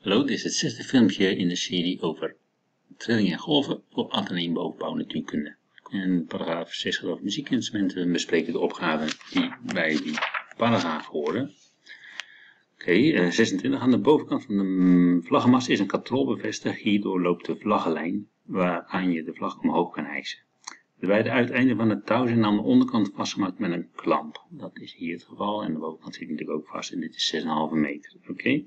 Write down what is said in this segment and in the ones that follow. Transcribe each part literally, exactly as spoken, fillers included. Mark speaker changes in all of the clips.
Speaker 1: Hallo, dit is het zesde filmpje in de serie over trillingen en golven voor ateneem bovenbouw natuurkunde. In paragraaf zes gaat over muziekinstrumenten. We bespreken de opgaven die bij die paragraaf horen. Oké, okay, uh, zesentwintig. Aan de bovenkant van de vlaggenmast is een katrol bevestigd. Hierdoor loopt de vlaggenlijn waaraan je de vlag omhoog kan hijsen. De beide uiteinden van het touw zijn aan de onderkant vastgemaakt met een klamp. Dat is hier het geval en de bovenkant zit natuurlijk ook vast en dit is zes komma vijf meter. Oké. Okay.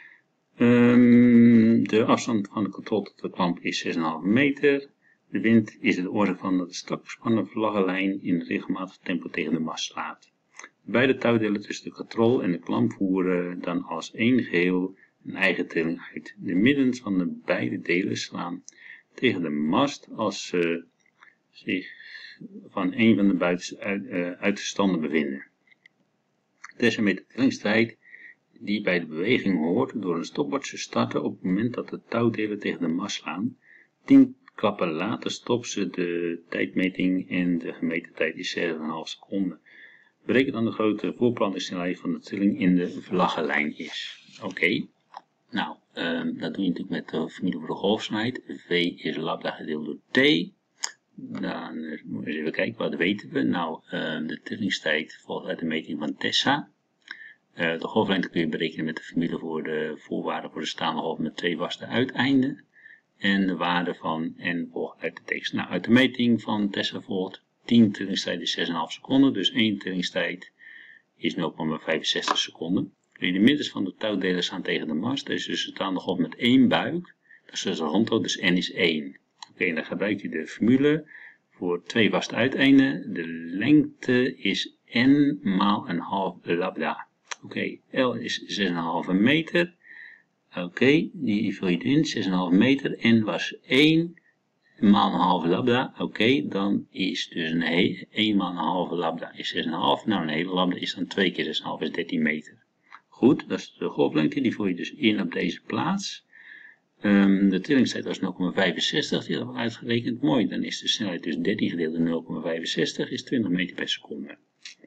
Speaker 1: Um, de afstand van de katrol tot de klamp is zes komma vijf meter. De wind is de oorzaak van dat de strak gespannen vlaggenlijn in regelmatig tempo tegen de mast slaat. Beide touwdelen tussen de katrol en de klamp voeren dan als één geheel een eigen trilling uit. De middens van de beide delen slaan tegen de mast als ze zich van een van de buitenste uit, uh, uiterstanden bevinden. Tessa met de trillingstijd die bij de beweging hoort door een stopwatch te starten op het moment dat de touwdelen tegen de mast slaan. tien klappen later stopt ze de tijdmeting en de gemeten tijd is zes komma vijf seconden. Bereken dan de grote voorplantingssnelheid van de trilling in de vlaggenlijn is. Oké, okay. Nou, um, dat doe je natuurlijk met de formule voor de golfsnelheid. V is lambda gedeeld door T. Dan uh, moeten we eens even kijken, wat weten we? Nou, uh, de trillingstijd volgt uit de meting van Tessa. Uh, de golflengte kun je berekenen met de formule voor de voorwaarden voor de staande golf met twee vaste uiteinden. En de waarde van n volgt uit de tekst. Nou, uit de meting van Tessa volgt tien trillingstijd is zes komma vijf seconden. Dus één trillingstijd is nul komma vijfenzestig seconden. De middens van de touwdelen staan tegen de mast. Dus de staande golf met één buik. Dat is dus een rondhoofd, dus n is één. Oké, okay, dan gebruikt u de formule voor twee vaste uiteinden. De lengte is n maal een half lambda. Oké, okay, L is zes komma vijf meter. Oké, okay, die vul je in, zes komma vijf meter. N was één maal een halve lambda. Oké, okay, dan is dus een één maal een halve lambda is zes komma vijf. Nou, een hele lambda is dan twee keer zes komma vijf is dertien meter. Goed, dat is de golflengte. Die vul je dus in op deze plaats. Um, de trillingstijd was nul komma vijfenzestig. Die hadden we uitgerekend. Mooi, dan is de snelheid dus dertien gedeeld door nul komma vijfenzestig is twintig meter per seconde.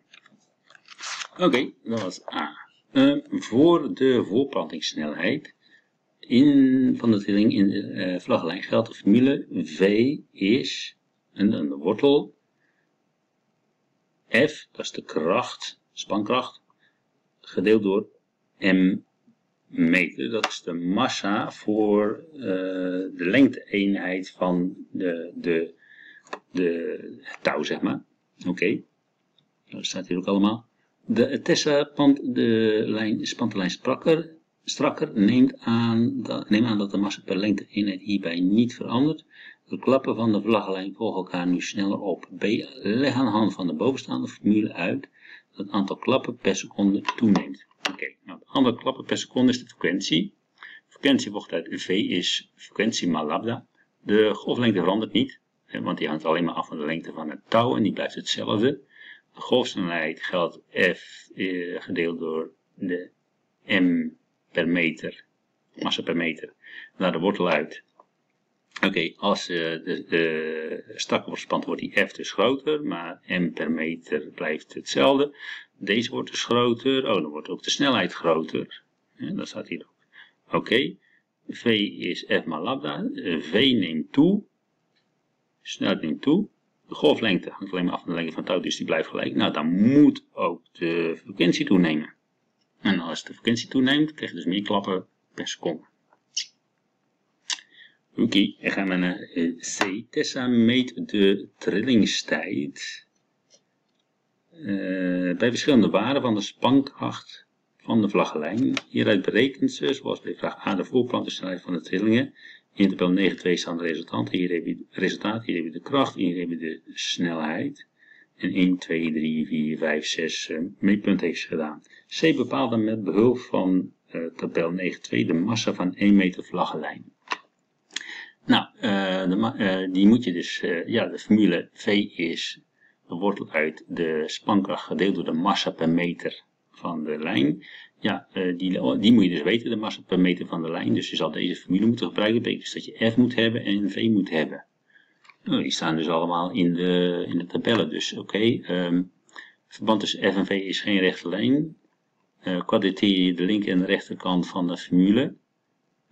Speaker 1: Oké, okay, dat was A. Uh, voor de voorplantingssnelheid in, van de trilling in de uh, vlaggenlijn geldt de formule V is een, een wortel F, dat is de kracht, spankracht, gedeeld door M meter. Dat is de massa voor uh, de lengte-eenheid van de, de, de touw, zeg maar. Oké, okay. Dat staat hier ook allemaal. De Tessa pant de lijn, spant de lijn strakker, strakker neemt, aan, dat, neemt aan dat de massa per lengte eenheid hierbij niet verandert. De klappen van de vlaggenlijn volgen elkaar nu sneller op. B. Leg aan de hand van de bovenstaande formule uit dat het aantal klappen per seconde toeneemt. Oké, okay, nou, het aantal klappen per seconde is de frequentie. De frequentie volgt uit V is frequentie maal lambda. De golflengte verandert niet, want die hangt alleen maar af van de lengte van het touw en die blijft hetzelfde. De golfsnelheid geldt F eh, gedeeld door de M per meter, massa per meter, naar de wortel uit. Oké, okay, als uh, de, de strakke wordt gespand wordt die F dus groter, maar M per meter blijft hetzelfde. Deze wordt dus groter, oh dan wordt ook de snelheid groter, ja, dat staat hier ook. Oké, okay. V is F maal lambda, V neemt toe, snelheid neemt toe. De golflengte hangt alleen maar af van de lengte van het touw, dus die blijft gelijk. Nou, dan moet ook de frequentie toenemen. En als de frequentie toeneemt, krijg je dus meer klappen per seconde. Oké, okay, dan gaan we naar C. Tessa meet de trillingstijd uh, bij verschillende waarden van de spankracht van de vlaggenlijn. Hieruit berekent ze, zoals bij vraag A, de voorplantingssnelheid van de trillingen. In tabel negen punt twee staan de resultaten. Hier heb je het resultaat, hier heb je de kracht, hier heb je de snelheid. En één, twee, drie, vier, vijf, zes uh, meetpunt heeft ze gedaan. C bepaalt dan met behulp van uh, tabel negen punt twee de massa van één meter vlaggenlijn. Nou, uh, de, uh, die moet je dus, uh, ja, de formule V is de wortel uit de spankracht gedeeld door de massa per meter van de lijn. Ja, uh, die, die moet je dus weten, de massa per meter van de lijn. Dus je zal deze formule moeten gebruiken. Dat betekent dus dat je F moet hebben en V moet hebben. Nou, die staan dus allemaal in de, in de tabellen. Dus oké, okay, um, verband tussen F en V is geen rechte lijn. Uh, Quadrateren je de linker en de rechterkant van de formule.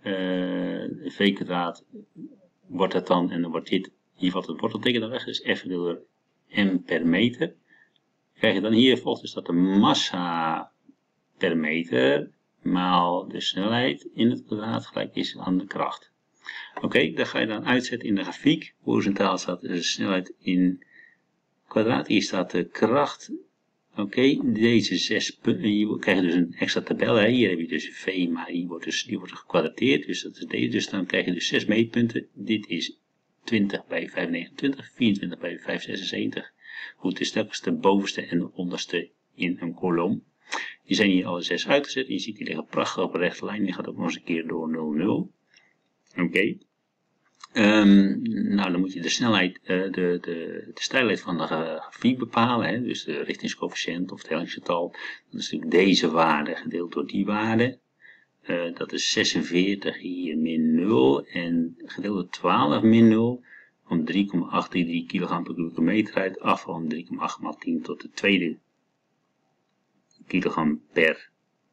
Speaker 1: uh, v kwadraat wordt het dan, en dan wordt dit, hier valt het wortelteken dan weg, dus F gedeeld door m per meter. Krijg je dan hier volgt dus dat de massa per meter maal de snelheid in het kwadraat gelijk is aan de kracht. Oké, okay, dat ga je dan uitzetten in de grafiek. Horizontaal staat de snelheid in kwadraat, hier staat de kracht. Oké, okay, deze zes punten, hier krijg je dus een extra tabel, hè. Hier heb je dus V, maar hier wordt dus, die wordt gekwadrateerd, dus dat is deze, dus dan krijg je dus zes meetpunten. Dit is twintig bij vijf negenentwintig, vierentwintig bij vijf zesenzeventig. Goed, dus telkens de bovenste en de onderste in een kolom. Die zijn hier alle zes uitgezet. Je ziet die liggen prachtig op een rechte lijn. Die gaat ook nog eens een keer door nul nul. Oké. Okay. Um, nou, dan moet je de snelheid, uh, de, de, de steilheid van de grafiek bepalen. Hè? Dus de richtingscoëfficiënt of het hellingsgetal. Dat is natuurlijk deze waarde gedeeld door die waarde. Uh, dat is zesenveertig hier min nul. En gedeeld door twaalf min nul. Om drie komma achthonderddraaiëndertig kilogram per kubieke meter uit. Af van drie komma acht maal tien tot de tweede kilogram per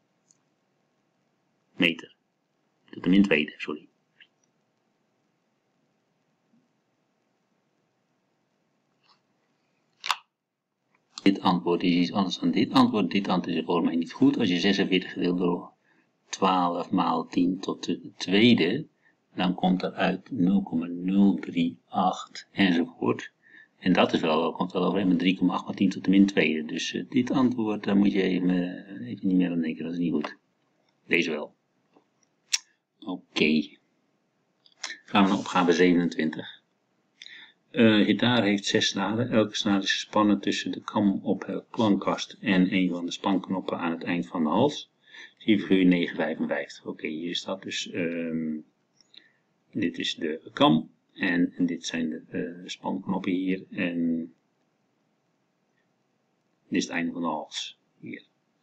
Speaker 1: meter. Tot de min tweede, sorry. Dit antwoord is iets anders dan dit antwoord. Dit antwoord is volgens mij niet goed. Als je zesenveertig gedeeld door twaalf maal tien tot de tweede, dan komt er uit nul komma nul drie acht enzovoort. En dat is wel, komt wel overeen met drie komma acht maal tien tot de min tweede. Dus uh, dit antwoord, daar moet je even, uh, even niet meer aan denken, dat is niet goed. Deze wel. Oké. Okay. Gaan we naar opgave zevenentwintig. Uh, gitaar heeft zes snaren. Elke snaar is gespannen tussen de kam op de klankkast en een van de spanknoppen aan het eind van de hals. Zie figuur negen vijfenvijftig. Oké, okay, hier staat dus, um, dit is de kam en, en dit zijn de uh, spanknoppen hier en dit is het einde van de hals hier.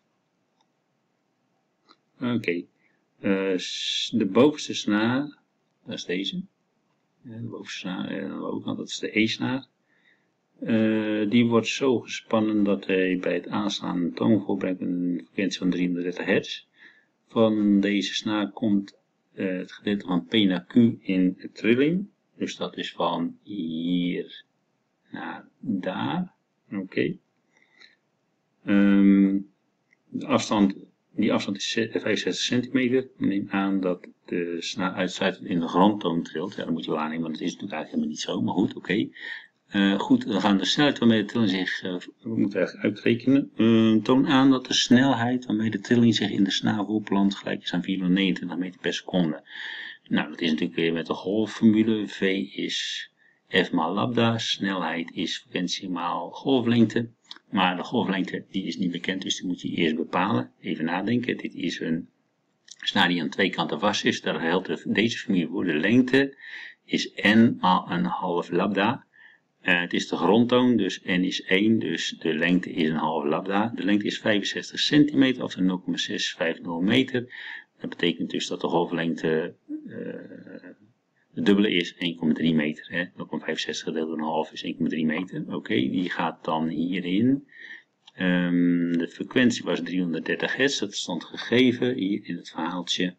Speaker 1: Oké, okay. uh, de bovenste snaar, dat is deze. De bovenste snaar, en aan de overkant, dat is de E-snaar. Uh, die wordt zo gespannen dat hij bij het aanslaan een toon voorbrengt een frequentie van driehonderddertig hertz. Van deze snaar komt uh, het gedeelte van P naar Q in de trilling. Dus dat is van hier naar daar. Oké. Okay. Um, de afstand, die afstand is vijfenzestig centimeter. Neem aan dat de snaar uitsluitend in de grondtoon trilt. Ja, dat moet je waarnemen, want dat is natuurlijk eigenlijk helemaal niet zo. Maar goed, oké. Okay. Uh, goed, dan gaan de snelheid waarmee de trilling zich, uh, we moeten eigenlijk uitrekenen, uh, toon aan dat de snelheid waarmee de trilling zich in de snaar voorplant gelijk is aan vierhonderdnegenentwintig meter per seconde. Nou, dat is natuurlijk weer met de golfformule. V is F maal lambda, snelheid is frequentie maal golflengte. Maar de golflengte die is niet bekend, dus die moet je eerst bepalen. Even nadenken, dit is een snaar die aan twee kanten vast is. Daar geldt deze formule voor. De lengte is n maal een half lambda. Uh, het is de grondtoon, dus n is één, dus de lengte is een half lambda. De lengte is vijfenzestig centimeter, of nul komma zes vijftig meter. Dat betekent dus dat de golflengte uh, de dubbele is één komma drie meter. nul komma vijfenzestig gedeeld door een half is één komma drie meter. Oké, okay, die gaat dan hierin. Um, de frequentie was driehonderddertig hertz, dat stond gegeven hier in het verhaaltje.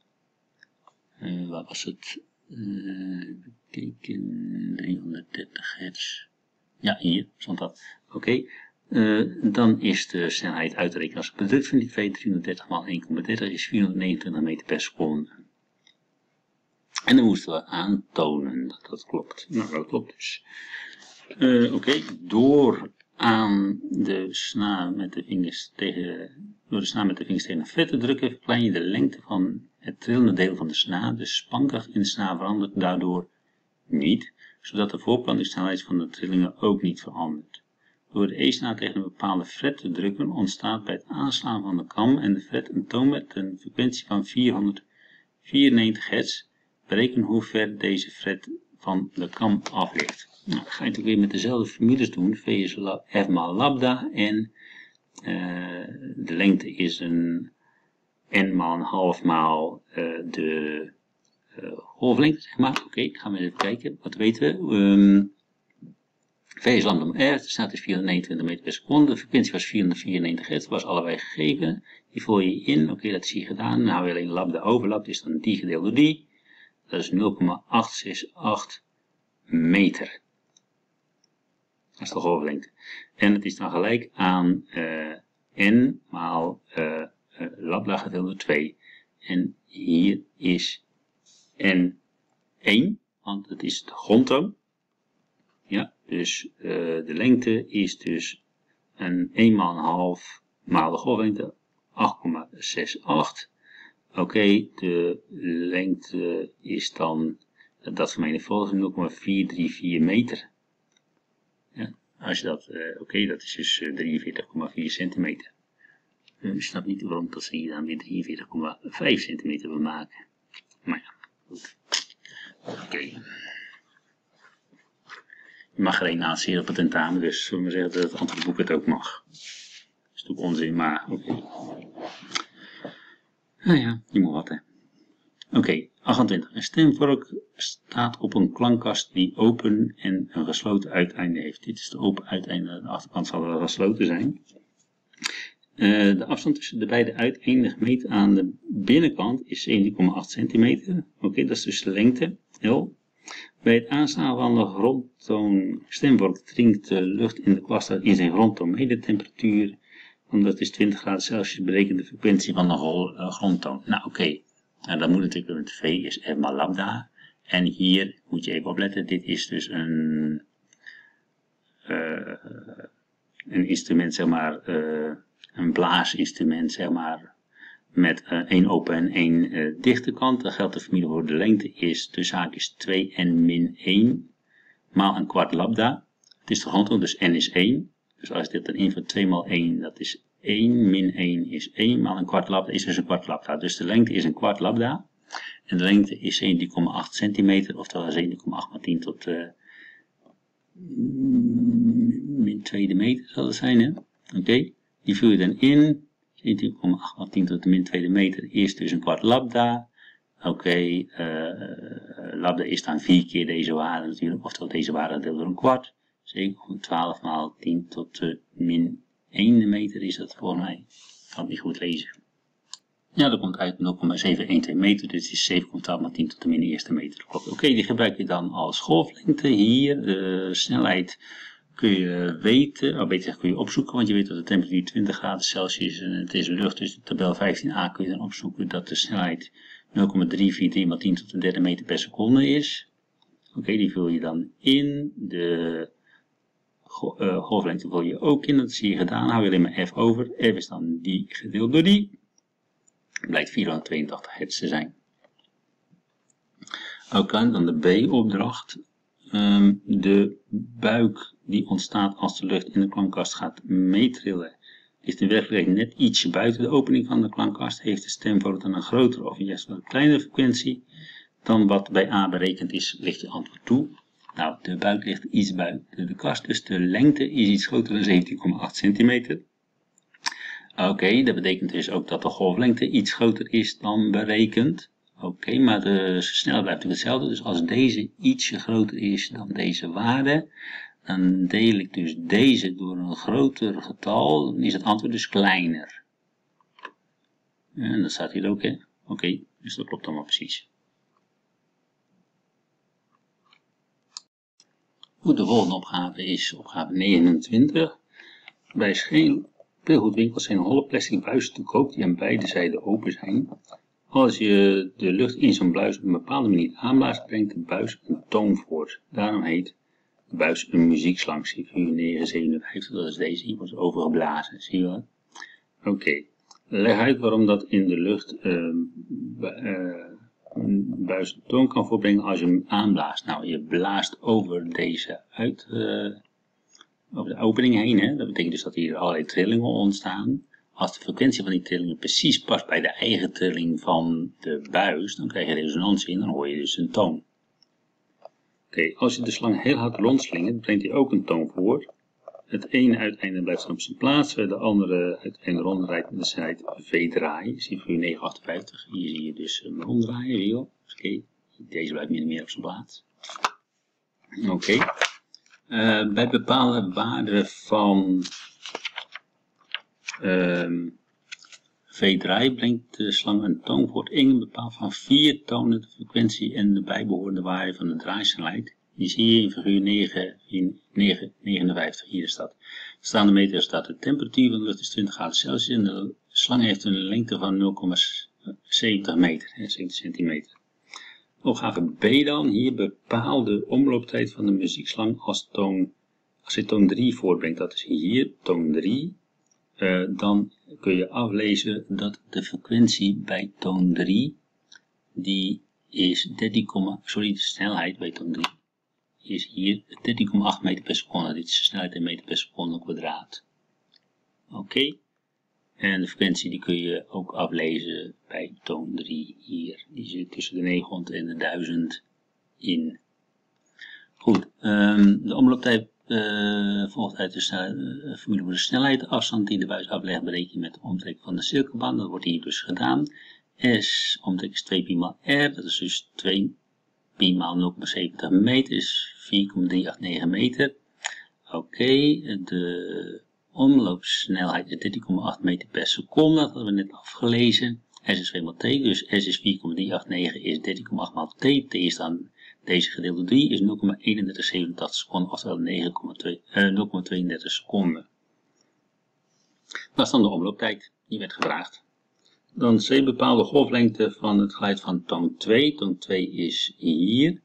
Speaker 1: Uh, waar was het? Uh, Kijken, driehonderddertig hertz. Ja, hier stond dat. Oké, okay. uh, dan is de snelheid uit te rekenen als het product van die twee. driehonderddertig maal één komma dertig is vierhonderdnegenentwintig meter per seconde. En dan moesten we aantonen dat dat klopt. Nou, dat klopt dus. Uh, Oké, okay. Door aan de snaar met de vingers tegen, door de snaar met de vingers tegen een fret te drukken, verklein je de lengte van het trillende deel van de snaar. De spankracht in de snaar verandert daardoor niet, zodat de voorplantingssnelheid van de trillingen ook niet verandert. Door de E-snaar tegen een bepaalde fret te drukken ontstaat bij het aanslaan van de kam en de fret een toon met een frequentie van vierhonderdvierennegentig hertz. Bereken hoe ver deze fret van de kam af ligt. Nou, dat ga je natuurlijk weer met dezelfde formules doen. V is F maal lambda en uh, de lengte is een n maal een half maal uh, de uh, golflengte, zeg maar. Oké, okay, gaan we even kijken. Wat weten we? Um, V is lambda R, de snelheid is vierhonderdnegenentwintig meter per seconde. De frequentie was vierhonderdvierennegentig hertz, was allebei gegeven. Die vul je in. Oké, okay, dat is hier gedaan. Dan hou je alleen lambda overlap. Dus dan die gedeeld door die. Dat is nul komma acht zes acht meter. Dat is de golflengte. En het is dan gelijk aan uh, n maal uh, uh, lambda gedeeld door twee. En hier is n één, want het is de grondtoon. Ja, dus uh, de lengte is dus een één maal een half maal de golflengte, acht komma zes acht. Oké, okay, de lengte is dan, dat vermenigvuldigt nul komma vier drie vier meter. Ja, als je dat, uh, oké, okay, dat is dus uh, drieënveertig komma vier centimeter. Uh, ik snap niet waarom dat ze hier dan weer drieënveertig komma vijf centimeter wil maken. Maar ja, goed. Oké. Okay. Je mag er één aanseren op het tentamen, dus zullen we zeggen dat het antwoordboek het ook mag. Dat is natuurlijk onzin, maar oké. Okay. Nou ja, je moet wat hè. Oké, okay, achtentwintig. Een stemvork staat op een klankkast die open en een gesloten uiteinde heeft. Dit is de open uiteinde, de achterkant zal wel gesloten zijn. Uh, de afstand tussen de beide uiteinden gemeten aan de binnenkant is zeventien komma acht centimeter. Oké, okay, dat is dus de lengte, L. Bij het aanslaan van de grondtoon stemvork dringt de lucht in de kwast in zijn grondtoon medetemperatuur. Want dat is twintig graden Celsius, berekent de frequentie van de uh, grondtoon. Nou oké, okay. Nou, dat moet natuurlijk met V is f maal lambda. En hier moet je even opletten, dit is dus een, uh, een instrument, zeg maar, uh, een blaasinstrument, zeg maar, met uh, één open en één uh, dichte kant. Dan geldt de formule voor de lengte is tussen haakjes twee n min één maal een kwart lambda. Het is de grondtoon, dus n is één. Dus als je dit dan invult, twee maal één, dat is één, min één is één, maal een kwart lambda is dus een kwart lambda. Dus de lengte is een kwart lambda. En de lengte is zeventien komma acht centimeter, oftewel zeventien komma acht maal tien tot uh, min tweede meter zal het zijn. Oké, okay. Die vul je dan in. zeventien komma acht maal tien tot de min tweede meter is dus een kwart lambda. Oké, okay, uh, lambda is dan vier keer deze waarde natuurlijk, oftewel deze waarde gedeeld door een kwart. zeven komma twaalf maal tien tot de min één meter is dat voor mij. Ik kan het niet goed lezen. Ja, dat komt uit nul komma zevenhonderdtwaalf meter, dus het is zeven komma twaalf maal tien tot de min eerste meter. Oké, okay, die gebruik je dan als golflengte. Hier, de snelheid kun je weten, of beter kun je opzoeken, want je weet dat de temperatuur twintig graden Celsius is en het is lucht, dus de tabel vijftien a kun je dan opzoeken dat de snelheid nul komma driehonderdvierentwintig maal tien tot de derde meter per seconde is. Oké, okay, die vul je dan in. De uh, golflengte vul je ook in, dat is hier gedaan. Hou je alleen maar f over. F is dan die gedeeld door die. Het blijkt vierhonderdtweeëntachtig hertz te zijn. Oké, okay, dan de B-opdracht. Um, de buik die ontstaat als de lucht in de klankkast gaat meetrillen, ligt in werkelijkheid net ietsje buiten de opening van de klankkast. Heeft de stemvork dan een grotere of juist een kleinere frequentie dan wat bij A berekend is, ligt je antwoord toe. Nou, de buik ligt iets buiten de kast, dus de lengte is iets groter dan zeventien komma acht centimeter. Oké, okay, dat betekent dus ook dat de golflengte iets groter is dan berekend. Oké, okay, maar de snelheid blijft natuurlijk hetzelfde. Dus als deze ietsje groter is dan deze waarde, dan deel ik dus deze door een groter getal, dan is het antwoord dus kleiner. En dat staat hier ook, hè. Oké, okay, dus dat klopt allemaal precies. Goed, de volgende opgave is opgave negenentwintig. Bij speelgoedwinkels zijn holle plastic buizen te koop die aan beide zijden open zijn. Als je de lucht in zo'n buis op een bepaalde manier aanblaast, brengt de buis een toon voort. Daarom heet de buis een muziekslang. Figuur negen zevenenvijftig, dat is deze, hier wordt overgeblazen. Zie je wel? Oké, okay. Leg uit waarom dat in de lucht uh, uh, een buis een toon kan voortbrengen als je hem aanblaast. Nou, je blaast over deze uit, uh, over de opening heen. Hè? Dat betekent dus dat hier allerlei trillingen ontstaan. Als de frequentie van die trillingen precies past bij de eigen trilling van de buis, dan krijg je resonantie en dan hoor je dus een toon. Oké, okay, als je de slang heel hard rondslingert, brengt hij ook een toon voort. Het ene uiteinde blijft op zijn plaats, de andere uiteinde ronddraait met de snelheid v draaien. Zie je voor negen achtenvijftig. Hier zie je dus een ronddraaien, zie je wel. Okay. Deze blijft meer en meer op zijn plaats. Oké. Okay. Uh, bij bepaalde waarden van um, V drie brengt de slang een toonwoord in, bepaald van vier tonen de frequentie en de bijbehorende waarde van de draaisnelheid. Die zie je in figuur negen negenenvijftig, hier is dat. Staande meter staat de temperatuur van de lucht is twintig graden Celsius en de slang heeft een lengte van nul komma zeventig meter, zeventig centimeter. Opgave B dan, hier bepaal de omlooptijd van de muziekslang als, toon, als je toon drie voortbrengt, dat is hier toon drie. Uh, dan kun je aflezen dat de frequentie bij toon drie, die is dertien, sorry, de snelheid bij toon drie, is hier dertien komma acht meter per seconde. Dit is de snelheid in meter per seconde kwadraat. Oké. Okay. En de frequentie die kun je ook aflezen bij toon drie hier. Die zit tussen de negenhonderd en de duizend in. Goed, um, de omlooptijd uh, volgt uit de snelheid, uh, formule voor de snelheid. De afstand die de buis aflegt bereken je met de omtrek van de cirkelbaan. Dat wordt hier dus gedaan. S, omtrek is twee pi maal r. Dat is dus twee pi maal nul komma zeventig meter. Is vier komma driehonderdnegentig meter. Oké, okay, de omloopsnelheid is dertien komma acht meter per seconde, dat hadden we net afgelezen. S is twee maal t, dus S is vier komma driehonderdnegentig is dertien komma acht maal t. T is dan deze gedeeld door drie, is nul komma eenendertig zevenentachtig seconden, oftewel nul komma tweeëndertig seconden. Dat is dan de omlooptijd, die werd gevraagd. Dan C, bepaal de golflengte van het geluid van toon twee. Toon twee is hier.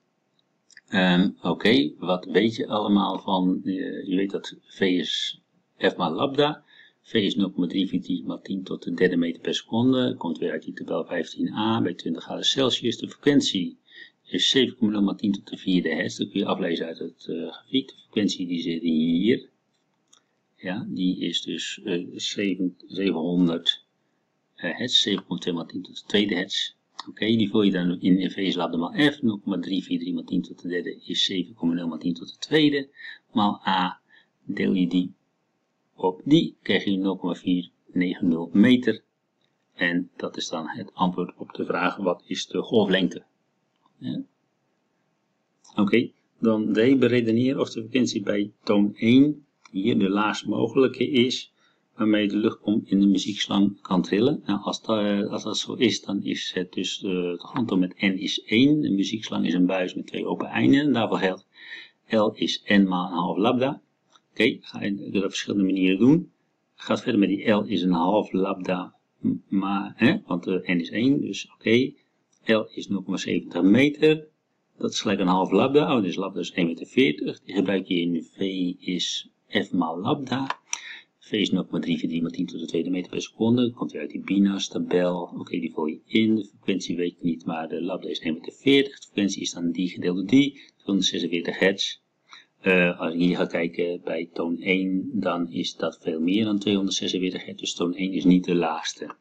Speaker 1: Um, Oké, okay, wat weet je allemaal van, uh, je weet dat V is F maal lambda. V is nul komma driehonderdvierentwintig maal tien tot de derde meter per seconde. Komt weer uit die tabel vijftien a bij twintig graden Celsius. De frequentie is zeven komma nul maal tien tot de vierde hertz. Dat kun je aflezen uit het uh, grafiek. De frequentie die zit hier. Ja, die is dus uh, zevenhonderd uh, hertz. zeven komma twee maal tien tot de tweede hertz. Oké, okay, die vul je dan in V is lambda maal F. nul komma driehonderdvierentwintig maal tien tot de derde is zeven komma nul maal tien tot de tweede. Maal A. Deel je die op die, krijg je nul komma vierhonderdnegentig meter. En dat is dan het antwoord op de vraag, wat is de golflengte? Ja. Oké, okay, dan D, beredeneer of de frequentie bij toon één hier de laagst mogelijke is, waarmee de luchtpomp in de muziekslang kan trillen. Nou, als, dat, als dat zo is, dan is het dus uh, de grondtoon met N is één. De muziekslang is een buis met twee open einden. En daarvoor geldt L is N maal een half lambda. Oké, okay, ga je dat op verschillende manieren doen. Gaat verder met die L is een half lambda, maar, hè, want uh, N is één, dus oké. Okay. L is nul komma zeventig meter. Dat is gelijk een half lambda. Oh, dus lambda is één komma veertig meter. Die gebruik je in V is F maal lambda. V is nul komma driehonderdvierentwintig maal tien tot de tweede meter per seconde. Dat komt weer uit die Binas tabel. Oké, okay, die vul je in. De frequentie weet je niet, maar de lambda is één komma veertig. De frequentie is dan die gedeeld door die. tweehonderdzesenveertig hertz. Uh, als je hier gaat kijken bij toon één, dan is dat veel meer dan tweehonderdzesenveertig hertz. Dus toon één is niet de laagste.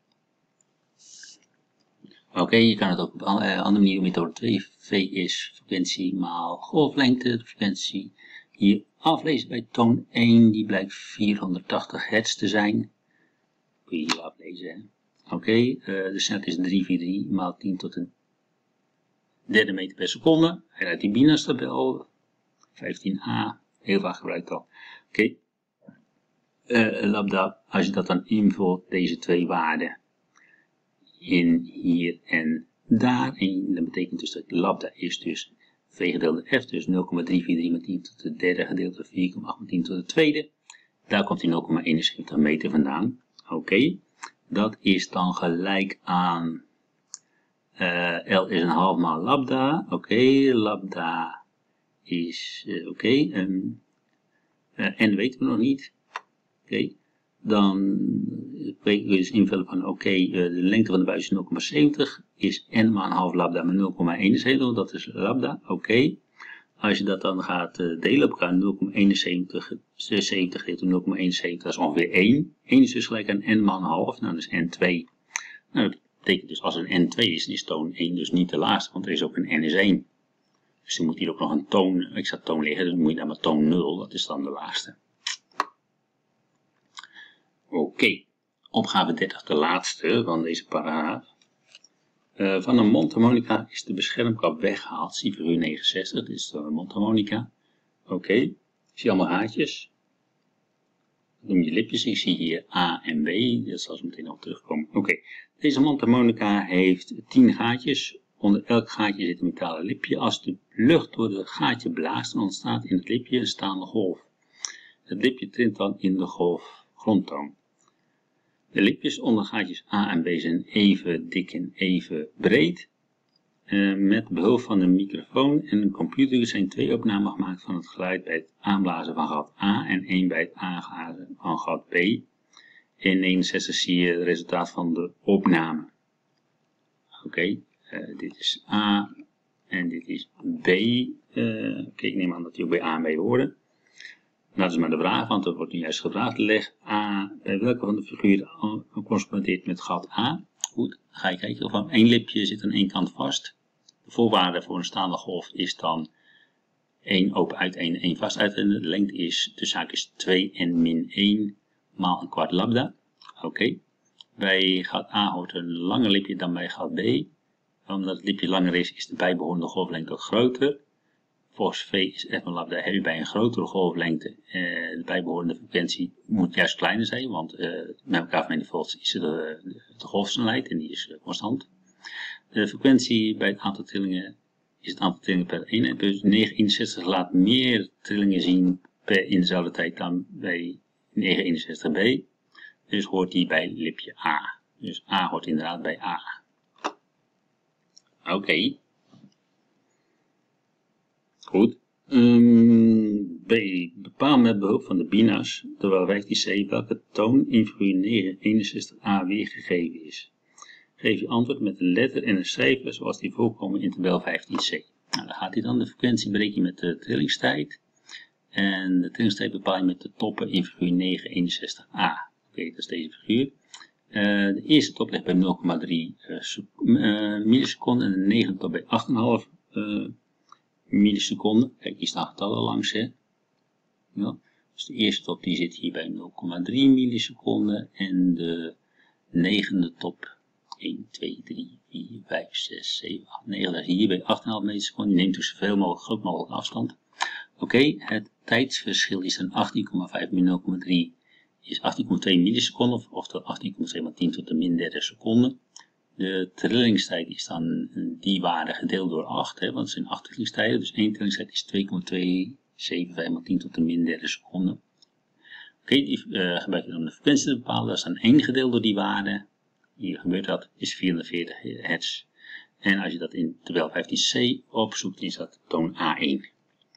Speaker 1: Oké, okay, je kan het ook op een andere manier doen. Methode twee. V is frequentie maal golflengte. De frequentie hier aflezen bij toon één, die blijkt vierhonderdtachtig hertz te zijn. Kun je hier aflezen. Oké, okay, uh, de snelheid is driehonderdvierentwintig maal tien tot de derde meter per seconde. En uit die Binas tabel, vijftien a, heel vaak gebruikt al. Oké, okay. uh, lambda, als je dat dan invult, deze twee waarden, in hier en daar, en dat betekent dus dat lambda is dus V gedeelde F, dus nul komma driehonderdvierentwintig maal tien tot de derde gedeelte vier komma acht maal tien tot de tweede. Daar komt die nul komma eenenzeventig meter vandaan. Oké, okay. Dat is dan gelijk aan uh, L is een half maal lambda. Oké, okay. Lambda is uh, oké. Okay. Um, uh, N weten we nog niet. Oké, okay. Dan kun je dus invullen van oké, okay, uh, de lengte van de buis is nul komma zeventig. Is N maal een half lambda met nul komma eenenzeventig, dat is lambda, oké. Okay. Als je dat dan gaat uh, delen op elkaar, nul komma eenenzeventig gedeeld door nul komma eenenzeventig, dat is ongeveer één. één is dus gelijk aan N maal een half, nou dat is N twee. Nou, dat betekent dus als er N twee is, dan is toon één dus niet de laagste, want er is ook een N is één. Dus dan moet hier ook nog een toon, extra toon liggen, dus dan moet je dan maar toon nul, dat is dan de laagste. Oké, okay. Opgave dertig, de laatste van deze paragraaf. Uh, van een mondharmonica is de beschermkap weggehaald. Zie figuur negenenzestig, dit is de mondharmonica. Oké, okay. Zie je allemaal haartjes? noem je lipjes. Ik zie hier A en B, dat zal zo meteen nog terugkomen. Oké, okay. Deze mondharmonica heeft tien gaatjes. Onder elk gaatje zit een metalen lipje. Als de lucht door het gaatje blaast, dan ontstaat in het lipje een staande golf. Het lipje trilt dan in de golf grondtoon. De lipjes onder gaatjes A en B zijn even dik en even breed. Uh, met behulp van een microfoon en een computer zijn twee opnamen gemaakt van het geluid bij het aanblazen van gat A en één bij het aanblazen van gat B. In negenenzestig zie je het resultaat van de opname. Oké, okay, uh, dit is A en dit is B. Uh, Oké, okay, ik neem aan dat die ook bij A en B horen. Dat is maar de vraag, want er wordt nu juist gevraagd. Leg A bij welke van de figuren correspondeert met gat A. Goed, dan ga je kijken. Van één lipje zit aan één kant vast. De voorwaarde voor een staande golf is dan één open uit één, één vast uit. En de lengte is tussen haakjes twee en min één maal een kwart lambda. Oké. Okay. Bij gat A hoort een langer lipje dan bij gat B. Omdat het lipje langer is, is de bijbehorende golflengte ook groter. Volgens V is f van lambda heb je bij een grotere golflengte. Uh, de bijbehorende frequentie moet juist kleiner zijn, want uh, met elkaar vermenigvuldigd is de, de, de golfsnelheid en die is uh, constant. De frequentie bij het aantal trillingen is het aantal trillingen per eenheid. Dus negenhonderdeenenzestig laat meer trillingen zien per in dezelfde tijd dan bij negenhonderdeenenzestig b. Dus hoort die bij lipje A. Dus A hoort inderdaad bij A. Oké. Okay. Goed. Um, B. Bepaal met behulp van de bina's, terwijl vijftien c, welke toon in figuur negenhonderdeenenzestig a weergegeven is. Geef je antwoord met een letter en een cijfer zoals die voorkomen in tabel vijftien c. Nou, dan gaat hij dan de frequentie bereken met de trillingstijd. En de trillingstijd bepaal je met de toppen in figuur negenhonderdeenenzestig a. Oké, okay, dat is deze figuur. Uh, de eerste top ligt bij nul komma drie uh, uh, milliseconden en de negende top bij acht komma vijf uh, milliseconden. Kijk, hier staan getallen langs, hè. Ja. Dus de eerste top die zit hier bij nul komma drie milliseconden en de negende top één, twee, drie, vier, vijf, zes, zeven, acht, negen, dat is hier bij acht komma vijf milliseconden. Die neemt dus zoveel mogelijk, groot mogelijk afstand. Oké, okay, het tijdsverschil is dan achttien komma vijf min nul komma drie is achttien komma twee milliseconden, of oftewel achttien komma twee maal tien tot de min dertig seconden. De trillingstijd is dan die waarde gedeeld door acht, hè, want het zijn acht trillingstijden, dus één trillingstijd is twee komma tweehonderdzevenenvijftig maal tien tot de min dertig seconden. Oké, okay, die uh, gebruik je dan de frequentie te bepalen, dat is dan één gedeeld door die waarde. Hier gebeurt dat, is vierhonderdveertig hertz. En als je dat in tabel vijftien c opzoekt, is dat toon A één.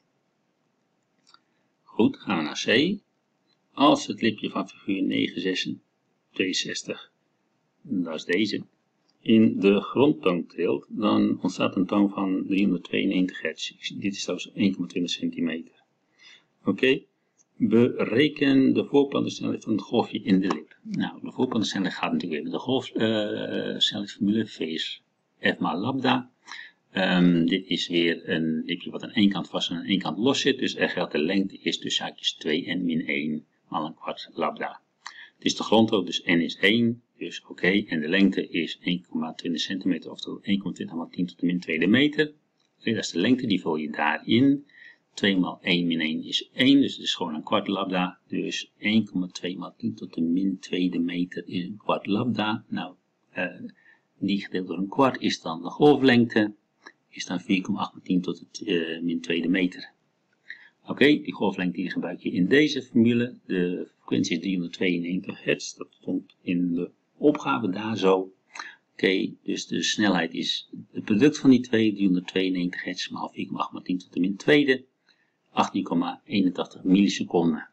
Speaker 1: Goed, gaan we naar C. Als het lipje van figuur negenhonderdtweeënzestig, dat is deze, in de grondtoon trilt, dan ontstaat een toon van driehonderdtweeënnegentig hertz. Dit is trouwens één komma twintig centimeter. Oké, okay. Bereken de voorplantersnelheid van het golfje in de lip. Nou, de voorplantersnelheid gaat natuurlijk weer met de golfsnelheidsformule, uh, V is f maal lambda. Um, dit is weer een lipje wat aan één kant vast en aan één kant los zit, dus er geldt de lengte is tussen haakjes twee en min één maal een kwart lambda. Het is de grondtoon, dus n is één, dus oké, okay. En de lengte is één komma twintig centimeter, oftewel één komma twintig maal tien tot de min tweede meter. Okay, dat is de lengte, die vul je daarin. twee maal één min één is één, dus het is gewoon een kwart lambda. Dus één komma twee maal tien tot de min tweede meter is een kwart lambda. Nou, uh, die gedeeld door een kwart is dan de golflengte. Is dan vier komma acht maal tien tot de uh, min tweede meter. Oké, okay, die golflengte die gebruik je in deze formule. De frequentie is driehonderdtweeënnegentig hertz. Dat stond in de opgave daar zo. Oké, okay, dus de snelheid is het product van die twee. driehonderdtweeënnegentig hertz maal vier komma acht maal tien tot de min tweede. achttien komma eenentachtig milliseconden.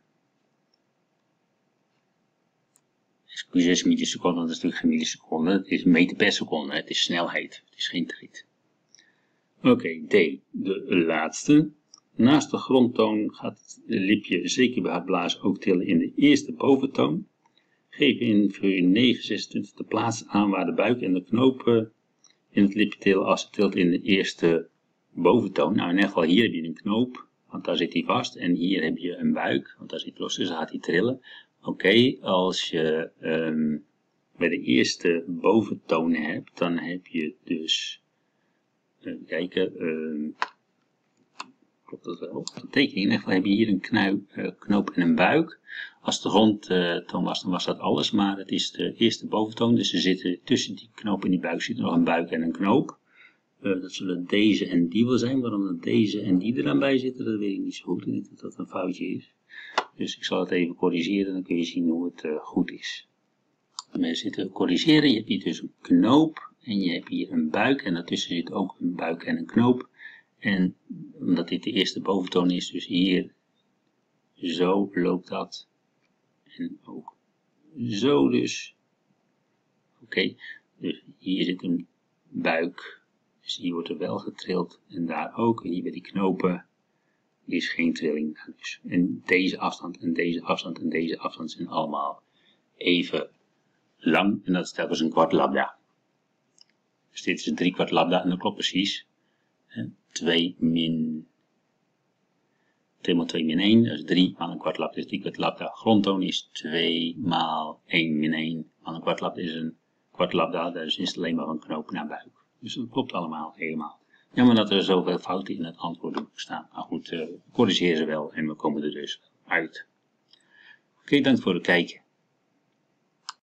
Speaker 1: Excuseer, milliseconden, dat is natuurlijk geen milliseconde. Het is meter per seconde. Het is snelheid. Het is geen tijd. Oké, okay, D. De laatste. Naast de grondtoon gaat het lipje zeker bij het blazen ook trillen in de eerste boventoon. Geef in figuur negen zesentwintig de plaats aan waar de buik en de knopen in het lipje trillen als het trilt in de eerste boventoon. Nou, in ieder geval hier heb je een knoop, want daar zit hij vast. En hier heb je een buik, want daar zit hij los, dus dan gaat hij trillen. Oké, okay, als je um, bij de eerste boventoon hebt, dan heb je dus... Even kijken... Um, Klopt dat wel? De tekening, in ieder geval heb je hier een knui, uh, knoop en een buik. Als de grondtoon was, dan was dat alles, maar het is de eerste boventoon. Dus er zitten tussen die knoop en die buik zit er nog een buik en een knoop. Uh, dat zullen deze en die wel zijn. Waarom dat deze en die er dan bij zitten, dat weet ik niet zo goed. Ik denk dat dat een foutje is. Dus ik zal het even corrigeren, dan kun je zien hoe het uh, goed is. We zitten corrigeren. Je hebt hier dus een knoop en je hebt hier een buik. En daartussen zit ook een buik en een knoop. En omdat dit de eerste boventoon is, dus hier zo loopt dat. En ook zo dus. Oké, okay. Dus hier zit een buik. Dus hier wordt er wel getrild en daar ook. En hier bij die knopen is geen trilling. Dus. En deze afstand en deze afstand en deze afstand zijn allemaal even lang. En dat is telkens een kwart lambda. Dus dit is een drie kwart lambda en dat klopt precies. twee min twee maal twee min één, dat is drie maal een kwart lambda, is drie kwart lambda. Grondtoon is twee maal één min één maal een kwart lambda is een kwart lambda, dus is het alleen maar van knoop naar buik. Dus dat klopt allemaal helemaal. Jammer dat er zoveel fouten in het antwoordenboek staan. Maar goed, uh, corrigeer ze wel en we komen er dus uit. Oké, okay, dank voor het kijken.